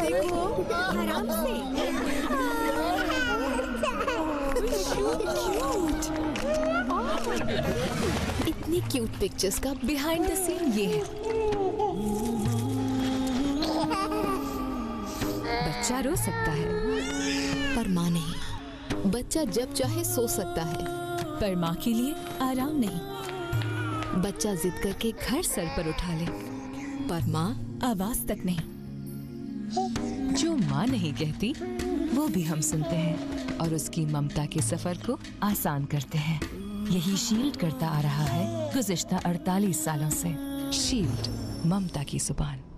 देखो आराम से। इतनी क्यूट पिक्चर्स का बिहाइंड द सीन ये है। बच्चा रो सकता है पर माँ नहीं। बच्चा जब चाहे सो सकता है पर माँ के लिए आराम नहीं। बच्चा जिद करके घर सर पर उठा ले पर माँ आवाज तक नहीं। जो माँ नहीं कहती वो भी हम सुनते हैं और उसकी ममता के सफर को आसान करते हैं। यही शील्ड करता आ रहा है गुज़िश्ता 48 सालों से। शील्ड, ममता की जुबान।